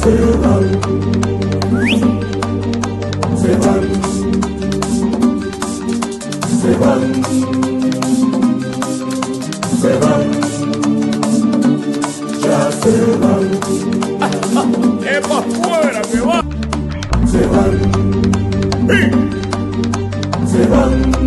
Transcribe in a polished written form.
ya se van. ¡Epa, fuera, que va! Se van. ¡Sí! Se van.